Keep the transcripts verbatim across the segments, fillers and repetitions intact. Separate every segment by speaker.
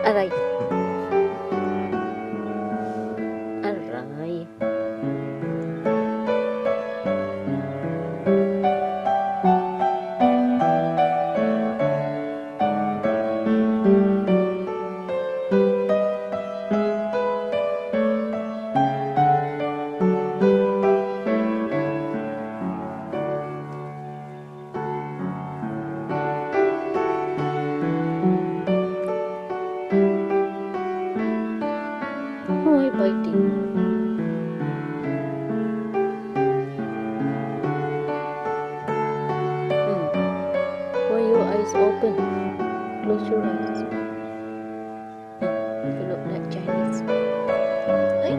Speaker 1: Aray. Aray. Why biting? Hmm. Why your eyes open? Close your eyes. Hmm. You look like Chinese. Hey?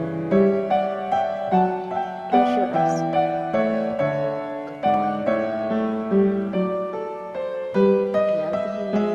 Speaker 1: Close your eyes. Good boy. Love you.